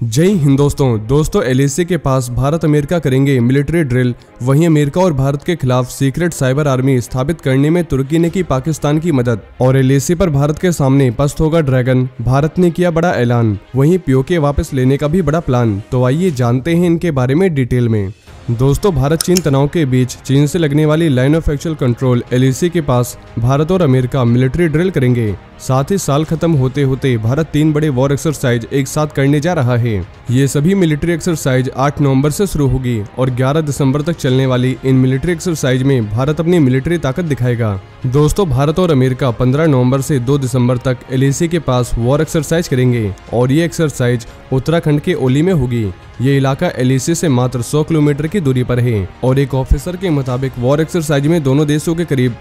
जय हिंद दोस्तों एलएसी के पास भारत अमेरिका करेंगे मिलिट्री ड्रिल। वहीं अमेरिका और भारत के खिलाफ सीक्रेट साइबर आर्मी स्थापित करने में तुर्की ने की पाकिस्तान की मदद। और एलएसी पर भारत के सामने पस्त होगा ड्रैगन, भारत ने किया बड़ा ऐलान। वहीं पीओके वापस लेने का भी बड़ा प्लान। तो आइए जानते हैं इनके बारे में डिटेल में। दोस्तों, भारत चीन तनाव के बीच चीन से लगने वाली line of actual control LAC के पास भारत और अमेरिका मिलिट्री ड्रिल करेंगे। साथ ही साल खत्म होते होते भारत 3 बड़े वॉर एक्सरसाइज एक साथ करने जा रहा है। ये सभी मिलिट्री एक्सरसाइज 8 नवंबर से शुरू होगी और 11 दिसंबर तक चलने वाली इन मिलिट्री एक्सरसाइज में भारत अपनी मिलिट्री ताकत दिखाएगा। दोस्तों, भारत और अमेरिका 15 नवंबर से 2 दिसंबर तक एलएसी के पास वॉर एक्सरसाइज करेंगे और ये एक्सरसाइज उत्तराखंड के ओली में होगी। ये इलाका एलएसी से मात्र 100 किलोमीटर की दूरी पर है और एक ऑफिसर के मुताबिक वॉर एक्सरसाइज में दोनों देशों के करीब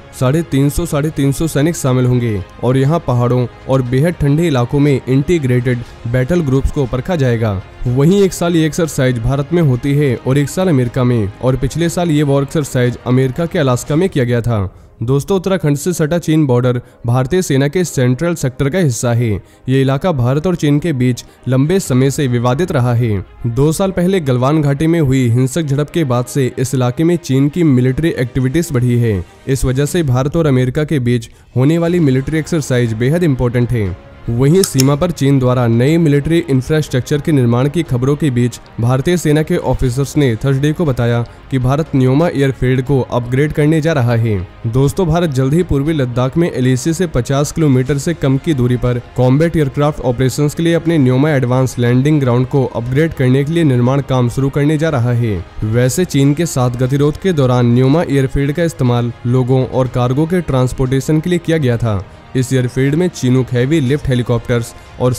350 सैनिक शामिल होंगे और यहाँ पहाड़ों और बेहद ठंडे इलाकों में इंटीग्रेटेड बैटल ग्रुप्स को परखा जाएगा। वहीं एक साल ये एक्सरसाइज भारत में होती है और एक साल अमेरिका में, और पिछले साल ये वॉर एक्सरसाइज अमेरिका के अलास्का में किया गया था। दोस्तों, उत्तराखंड से सटा चीन बॉर्डर भारतीय सेना के सेंट्रल सेक्टर का हिस्सा है। ये इलाका भारत और चीन के बीच लंबे समय से विवादित रहा है। 2 साल पहले गलवान घाटी में हुई हिंसक झड़प के बाद से इस इलाके में चीन की मिलिट्री एक्टिविटीज बढ़ी है। इस वजह से भारत और अमेरिका के बीच होने वाली मिलिट्री एक्सरसाइज बेहद इंपॉर्टेंट है। वहीं सीमा पर चीन द्वारा नए मिलिट्री इंफ्रास्ट्रक्चर के निर्माण की खबरों के बीच भारतीय सेना के ऑफिसर्स ने थर्सडे को बताया कि भारत न्योमा एयरफील्ड को अपग्रेड करने जा रहा है। दोस्तों, भारत जल्द ही पूर्वी लद्दाख में एलएसी से 50 किलोमीटर से कम की दूरी पर कॉम्बैट एयरक्राफ्ट ऑपरेशंस के लिए अपने न्योमा एडवांस लैंडिंग ग्राउंड को अपग्रेड करने के लिए निर्माण काम शुरू करने जा रहा है। वैसे चीन के साथ गतिरोध के दौरान न्योमा एयरफील्ड का इस्तेमाल लोगों और कार्गो के ट्रांसपोर्टेशन के लिए किया गया था। इस एयरफील्ड में चिनूक हैवी लिफ्ट हेलीकॉप्टर्स और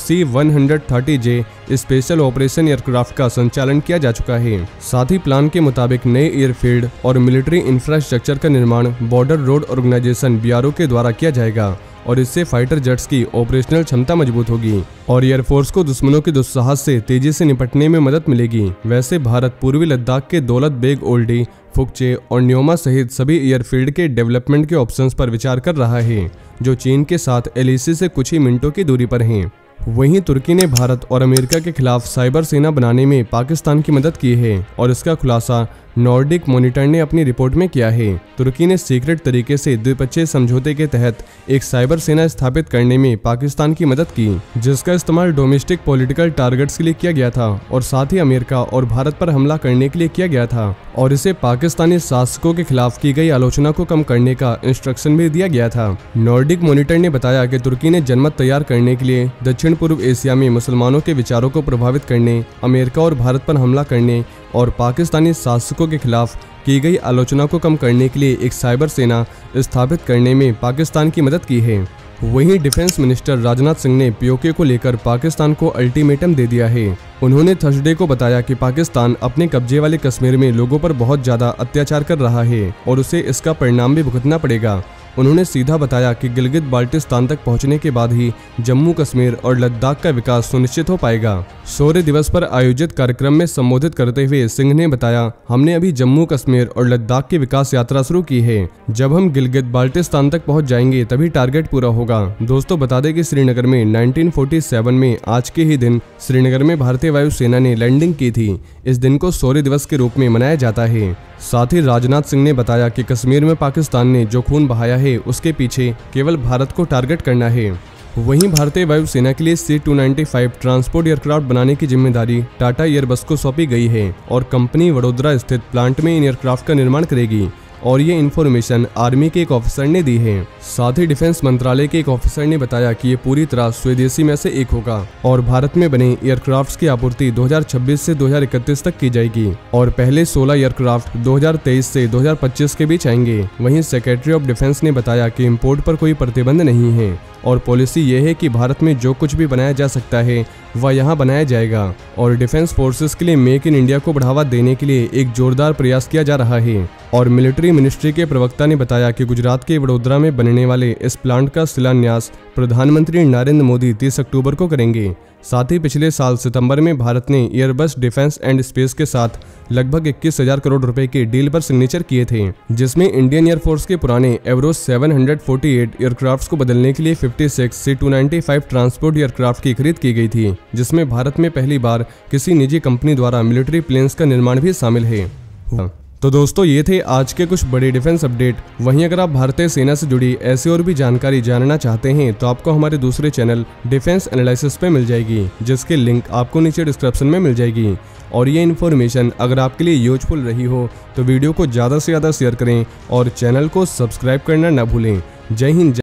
C-130J स्पेशल ऑपरेशन एयरक्राफ्ट का संचालन किया जा चुका है। साथ ही प्लान के मुताबिक नए एयरफील्ड और मिलिट्री इंफ्रास्ट्रक्चर का निर्माण बॉर्डर रोड ऑर्गेनाइजेशन BRO के द्वारा किया जाएगा और इससे फाइटर जेट्स की ऑपरेशनल क्षमता मजबूत होगी और एयरफोर्स को दुश्मनों के दुस्साहस से तेजी से निपटने में मदद मिलेगी। वैसे भारत पूर्वी लद्दाख के दौलत बेग ओल्डी, फुकचे और न्योमा सहित सभी एयरफील्ड के डेवलपमेंट के ऑप्शंस पर विचार कर रहा है, जो चीन के साथ एलएसी से कुछ ही मिनटों की दूरी पर हैं। वहीं तुर्की ने भारत और अमेरिका के खिलाफ साइबर सेना बनाने में पाकिस्तान की मदद की है और इसका खुलासा नॉर्डिक मॉनिटर ने अपनी रिपोर्ट में किया है। तुर्की ने सीक्रेट तरीके से द्विपक्षीय समझौते के तहत एक साइबर सेना स्थापित करने में पाकिस्तान की मदद की, जिसका इस्तेमाल डोमेस्टिक पॉलिटिकल टारगेट्स के लिए किया गया था और साथ ही अमेरिका और भारत पर हमला करने के लिए किया गया था और इसे पाकिस्तानी शासकों के खिलाफ की गई आलोचना को कम करने का इंस्ट्रक्शन भी दिया गया था। नॉर्डिक मॉनिटर ने बताया कि तुर्की ने जनमत तैयार करने के लिए दक्षिण पूर्व एशिया में मुसलमानों के विचारों को प्रभावित करने, अमेरिका और भारत पर हमला करने और पाकिस्तानी शासकों के खिलाफ की गई आलोचना को कम करने के लिए एक साइबर सेना स्थापित करने में पाकिस्तान की मदद की है। वहीं डिफेंस मिनिस्टर राजनाथ सिंह ने पीओके को लेकर पाकिस्तान को अल्टीमेटम दे दिया है। उन्होंने थर्सडे को बताया कि पाकिस्तान अपने कब्जे वाले कश्मीर में लोगों पर बहुत ज्यादा अत्याचार कर रहा है और उसे इसका परिणाम भी भुगतना पड़ेगा। उन्होंने सीधा बताया कि गिलगित बाल्टिस्तान तक पहुंचने के बाद ही जम्मू कश्मीर और लद्दाख का विकास सुनिश्चित हो पाएगा। शौर्य दिवस पर आयोजित कार्यक्रम में संबोधित करते हुए सिंह ने बताया, हमने अभी जम्मू कश्मीर और लद्दाख की विकास यात्रा शुरू की है। जब हम गिलगित बाल्टिस्तान तक पहुंच जाएंगे तभी टारगेट पूरा होगा। दोस्तों, बता दें कि श्रीनगर में 1947 में आज के ही दिन श्रीनगर में भारतीय वायुसेना ने लैंडिंग की थी। इस दिन को शौर्य दिवस के रूप में मनाया जाता है। साथ ही राजनाथ सिंह ने बताया कि कश्मीर में पाकिस्तान ने जो खून बहाया है उसके पीछे केवल भारत को टारगेट करना है। वहीं भारतीय वायुसेना के लिए C-295 ट्रांसपोर्ट एयरक्राफ्ट बनाने की जिम्मेदारी टाटा एयरबस को सौंपी गई है और कंपनी वडोदरा स्थित प्लांट में इन एयरक्राफ्ट का निर्माण करेगी और ये इन्फॉर्मेशन आर्मी के एक ऑफिसर ने दी है। साथ ही डिफेंस मंत्रालय के एक ऑफिसर ने बताया कि ये पूरी तरह स्वदेशी में से एक होगा और भारत में बने एयरक्राफ्ट्स की आपूर्ति 2026 से 2031 तक की जाएगी और पहले 16 एयरक्राफ्ट 2023 से 2025 के बीच आएंगे। वहीं सेक्रेटरी ऑफ डिफेंस ने बताया कि इंपोर्ट पर कोई प्रतिबंध नहीं है और पॉलिसी ये है कि भारत में जो कुछ भी बनाया जा सकता है वह यहाँ बनाया जाएगा और डिफेंस फोर्सेस के लिए मेक इन इंडिया को बढ़ावा देने के लिए एक जोरदार प्रयास किया जा रहा है और मिलिट्री मिनिस्ट्री के प्रवक्ता ने बताया कि गुजरात के वडोदरा में बनने वाले इस प्लांट का शिलान्यास प्रधानमंत्री नरेंद्र मोदी 30 अक्टूबर को करेंगे। साथ ही पिछले साल सितंबर में भारत ने एयरबस डिफेंस एंड स्पेस के साथ लगभग 21,000 करोड़ रुपए के डील पर सिग्नेचर किए थे, जिसमें इंडियन एयरफोर्स के पुराने एवरो 748 एयरक्राफ्ट्स को बदलने के लिए 56 से 295 ट्रांसपोर्ट एयरक्राफ्ट की खरीद की गई थी, जिसमें भारत में पहली बार किसी निजी कंपनी द्वारा मिलिट्री प्लेन्स का निर्माण भी शामिल है। तो दोस्तों, ये थे आज के कुछ बड़े डिफेंस अपडेट। वहीं अगर आप भारतीय सेना से जुड़ी ऐसी और भी जानकारी जानना चाहते हैं तो आपको हमारे दूसरे चैनल डिफेंस एनालिसिस पे मिल जाएगी, जिसके लिंक आपको नीचे डिस्क्रिप्शन में मिल जाएगी। और ये इन्फॉर्मेशन अगर आपके लिए यूजफुल रही हो तो वीडियो को ज़्यादा से ज़्यादा शेयर करें और चैनल को सब्सक्राइब करना ना भूलें। जय हिंद।